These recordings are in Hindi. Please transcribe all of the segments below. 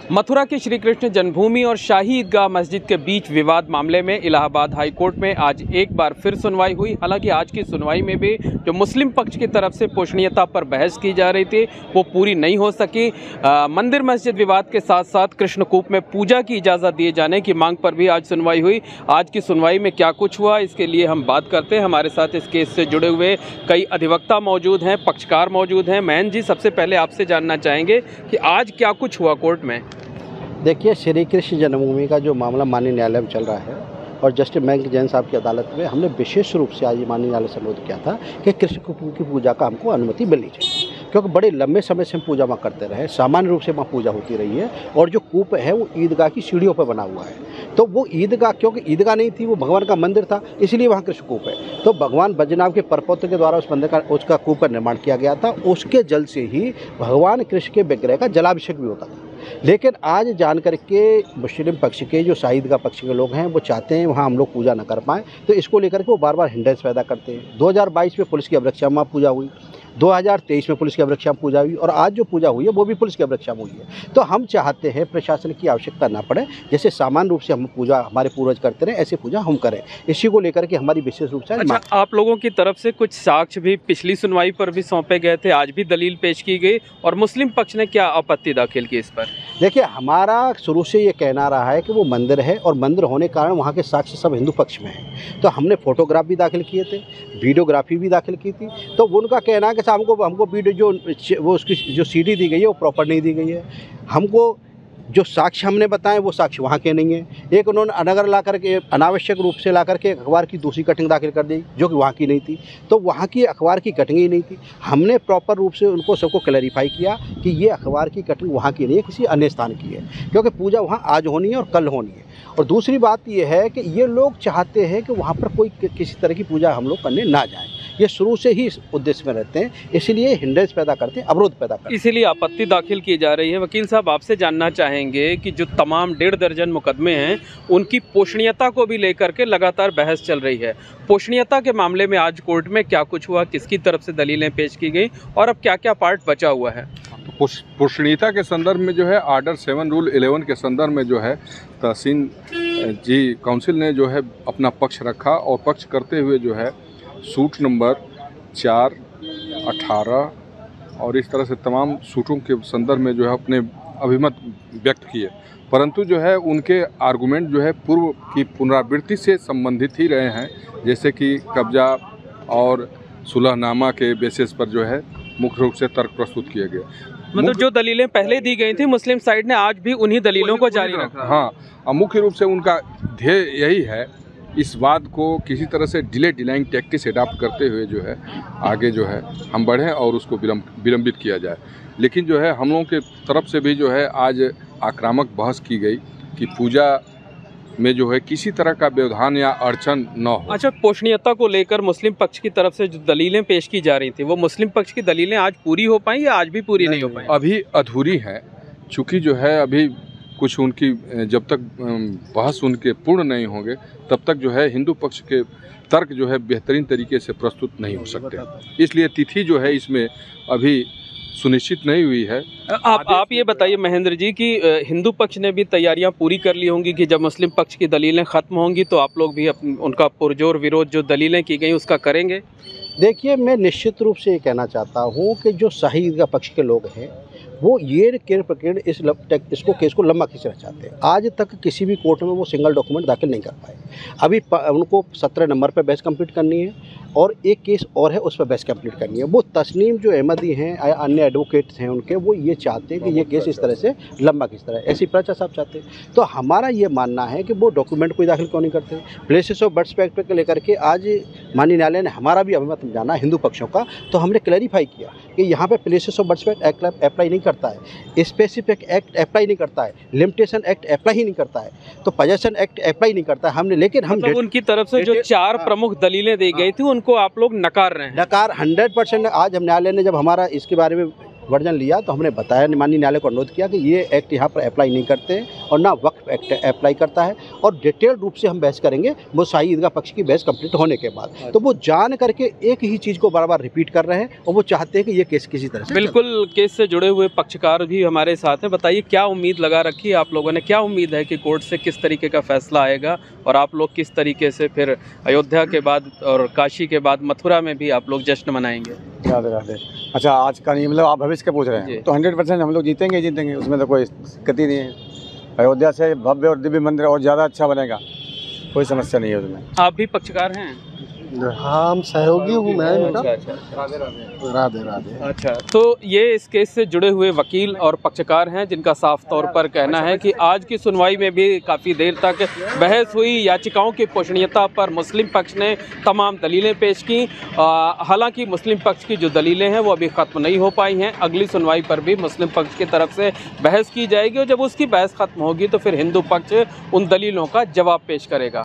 मथुरा के श्री कृष्ण जन्मभूमि और शाही ईदगाह मस्जिद के बीच विवाद मामले में इलाहाबाद हाई कोर्ट में आज एक बार फिर सुनवाई हुई। हालांकि आज की सुनवाई में भी जो मुस्लिम पक्ष की तरफ से पोषणीयता पर बहस की जा रही थी वो पूरी नहीं हो सकी। मंदिर मस्जिद विवाद के साथ साथ कृष्णकूप में पूजा की इजाज़त दिए जाने की मांग पर भी आज सुनवाई हुई। आज की सुनवाई में क्या कुछ हुआ इसके लिए हम बात करते हैं। हमारे साथ इस केस से जुड़े हुए कई अधिवक्ता मौजूद हैं, पक्षकार मौजूद हैं। महन जी, सबसे पहले आपसे जानना चाहेंगे कि आज क्या कुछ हुआ कोर्ट में। देखिए, श्री कृष्ण जन्मभूमि का जो मामला माननीय न्यायालय में चल रहा है और जस्टिस मयंक जैन साहब की अदालत में हमने विशेष रूप से आज माननीय न्यायालय से अनुरोध किया था कि कृष्ण कूप की पूजा का हमको अनुमति मिलनी चाहिए, क्योंकि बड़े लंबे समय से हम पूजा वहाँ करते रहे। सामान्य रूप से वहाँ पूजा होती रही है और जो कूप है वो ईदगाह की सीढ़ियों पर बना हुआ है। तो वो ईदगाह, क्योंकि ईदगाह नहीं थी, वो भगवान का मंदिर था, इसलिए वहाँ कृष्ण कूप है। तो भगवान बजनाभ के परपौत्र के द्वारा उस मंदिर का, उसका कूप का निर्माण किया गया था। उसके जल से ही भगवान कृष्ण के विग्रह का जलाभिषेक भी होता था। लेकिन आज जान करके मुस्लिम पक्ष के जो शाही ईदगाह पक्ष के लोग हैं वो चाहते हैं वहाँ हम लोग पूजा न कर पाएँ, तो इसको लेकर के वो बार बार हिंड्रेंस पैदा करते हैं। 2022 में पुलिस की अवरक्षा में पूजा हुई, 2023 में पुलिस की अवरक्षा में पूजा हुई और आज जो पूजा हुई है वो भी पुलिस की अवरक्षा में हुई है। तो हम चाहते हैं प्रशासन की आवश्यकता ना पड़े, जैसे सामान्य रूप से हम पूजा हमारे पूर्वज करते रहे ऐसे पूजा हम करें। इसी को लेकर के हमारी विशेष रूप से अच्छा, आप लोगों की तरफ से कुछ साक्ष्य भी पिछली सुनवाई पर भी सौंपे गए थे, आज भी दलील पेश की गई और मुस्लिम पक्ष ने क्या आपत्ति दाखिल की इस पर? देखिए, हमारा शुरू से ये कहना रहा है कि वो मंदिर है और मंदिर होने के कारण वहाँ के साक्ष्य सब हिंदू पक्ष में हैं। तो हमने फोटोग्राफ भी दाखिल किए थे, वीडियोग्राफी भी दाखिल की थी। तो उनका कहना है कि साहब हमको वीडियो जो वो उसकी जो सीडी दी गई है वो प्रॉपर नहीं दी गई है। हमको जो साक्ष्य हमने बताए वो साक्ष्य वहाँ के नहीं है। एक उन्होंने अनगर ला करके अनावश्यक रूप से ला करके अखबार की दूसरी कटिंग दाखिल कर दी जो कि वहाँ की नहीं थी। तो वहाँ की अखबार की कटिंग ही नहीं थी। हमने प्रॉपर रूप से उनको सबको क्लैरिफाई किया कि ये अखबार की कटिंग वहाँ की नहीं है, किसी अन्य स्थान की है, क्योंकि पूजा वहाँ आज होनी है और कल होनी है। और दूसरी बात ये है कि ये लोग चाहते हैं कि वहाँ पर कोई किसी तरह की पूजा हम लोग करने ना जाएँ। ये शुरू से ही इस उद्देश्य में रहते हैं, इसलिए हिंड्रेंस पैदा करते हैं, अवरोध पैदा करते हैं, इसीलिए आपत्ति दाखिल की जा रही है। वकील साहब, आपसे जानना चाहेंगे कि जो तमाम 1.5 दर्जन मुकदमे हैं उनकी पोषणीयता को भी लेकर के लगातार बहस चल रही है। पोषणीयता के मामले में आज कोर्ट में क्या कुछ हुआ, किसकी तरफ से दलीलें पेश की गई और अब क्या क्या पार्ट बचा हुआ है? पोषणीयता के संदर्भ में जो है ऑर्डर 7 रूल 11 के संदर्भ में जो है तहसीन जी काउंसिल ने जो है अपना पक्ष रखा और पक्ष करते हुए जो है सूट नंबर 4, 18 और इस तरह से तमाम सूटों के संदर्भ में जो है अपने अभिमत व्यक्त किए, परंतु जो है उनके आर्गुमेंट जो है पूर्व की पुनरावृत्ति से संबंधित ही रहे हैं, जैसे कि कब्जा और सुलहनामा के बेसिस पर जो है मुख्य रूप से तर्क प्रस्तुत किए गए। मतलब जो दलीलें पहले दी गई थी मुस्लिम साइड ने आज भी उन्हीं दलीलों को जारी रखा। हाँ, मुख्य रूप से उनका ध्येय यही है इस बात को किसी तरह से डिलाइंग टैक्टिक्स अडॉप्ट करते हुए जो है आगे जो है हम बढ़ें और उसको विलंबित किया जाए। लेकिन जो है हम लोगों के तरफ से भी जो है आज आक्रामक बहस की गई कि पूजा में जो है किसी तरह का व्यवधान या अड़चन न हो। अच्छा, पोषणीयता को लेकर मुस्लिम पक्ष की तरफ से जो दलीलें पेश की जा रही थी वो मुस्लिम पक्ष की दलीलें आज पूरी हो पाई या आज भी पूरी नहीं हो पाई? अभी अधूरी है, चूँकि जो है अभी कुछ उनकी जब तक बहस उनके पूर्ण नहीं होंगे तब तक जो है हिंदू पक्ष के तर्क जो है बेहतरीन तरीके से प्रस्तुत नहीं हो सकते। इसलिए तिथि जो है इसमें अभी सुनिश्चित नहीं हुई है। आप ये बताइए महेंद्र जी कि हिंदू पक्ष ने भी तैयारियां पूरी कर ली होंगी कि जब मुस्लिम पक्ष की दलीलें ख़त्म होंगी तो आप लोग भी उनका पुरजोर विरोध जो दलीलें की गई उसका करेंगे? देखिए, मैं निश्चित रूप से ये कहना चाहता हूँ कि जो शाही ईदगाह पक्ष के लोग हैं वो ये केर इसको केस को लंबा खींचना चाहते हैं। आज तक किसी भी कोर्ट में वो सिंगल डॉक्यूमेंट दाखिल नहीं कर पाए। अभी उनको 17 नंबर पर बहस कंप्लीट करनी है और एक केस और है उस पर बहस कंप्लीट करनी है। वो तस्नीम जो अहमदी हैं, अन्य एडवोकेट्स हैं उनके, वो ये चाहते हैं कि ये केस इस तरह से लंबा खींचता है, ऐसी प्रचा साहब चाहते हैं। तो हमारा ये मानना है कि वो डॉक्यूमेंट कोई दाखिल क्यों नहीं करते। प्लेसेस ऑफ बर्थ एक्ट को लेकर के आज माननीय न्यायालय ने हमारा भी अभिमत जाना हिंदू पक्षों का, तो हमने क्लैरिफाई किया कि यहाँ पे places of birth act apply नहीं करता है, स्पेसिफिक एक्ट अप्लाई नहीं करता है, लिमिटेशन एक्ट अप्लाई ही नहीं करता है, तो पोजेशन एक्ट अप्लाई नहीं करता है। हमने लेकिन हम मतलब उनकी तरफ से जो 4 प्रमुख दलीलें दी गई थी उनको आप लोग नकार रहे हैं? नकार 100%। आज हम न्यायालय ने जब हमारा इसके बारे में वर्जन लिया तो हमने बताया, माननीय न्यायालय को अनुरोध किया कि ये एक्ट यहाँ पर अप्लाई नहीं करते हैं और ना वक्फ एक्ट अप्लाई करता है। और डिटेल रूप से हम बहस करेंगे वो शाही ईदगाह पक्ष की बहस कंप्लीट होने के बाद। तो वो जान करके एक ही चीज़ को बार बार रिपीट कर रहे हैं और वो चाहते हैं कि ये केस किसी तरह से बिल्कुल केस से जुड़े हुए पक्षकार भी हमारे साथ हैं। बताइए क्या उम्मीद लगा रखी है आप लोगों ने, क्या उम्मीद है कि कोर्ट से किस तरीके का फैसला आएगा और आप लोग किस तरीके से फिर अयोध्या के बाद और काशी के बाद मथुरा में भी आप लोग जश्न मनाएंगे? राधे राधे। अच्छा, आज का नहीं, मतलब आप भविष्य का पूछ रहे हैं, तो 100% हम लोग जीतेंगे, उसमें तो कोई दिक्कत ही नहीं है। अयोध्या से भव्य और दिव्य मंदिर और ज़्यादा अच्छा बनेगा, कोई समस्या नहीं है उसमें। आप भी पक्षकार हैं? हाँ, हम सहयोगी हूँ मैं। अच्छा। राधे राधे। अच्छा, तो ये इस केस से जुड़े हुए वकील और पक्षकार हैं जिनका साफ तौर पर कहना है कि आज की सुनवाई में भी काफ़ी देर तक बहस हुई। याचिकाओं की पोषणीयता पर मुस्लिम पक्ष ने तमाम दलीलें पेश की। हालांकि मुस्लिम पक्ष की जो दलीलें हैं वो अभी ख़त्म नहीं हो पाई हैं। अगली सुनवाई पर भी मुस्लिम पक्ष की तरफ से बहस की जाएगी और जब उसकी बहस ख़त्म होगी तो फिर हिंदू पक्ष उन दलीलों का जवाब पेश करेगा।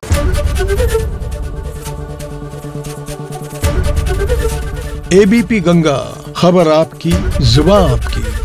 एबीपी गंगा, खबर आपकी, जुबान आपकी।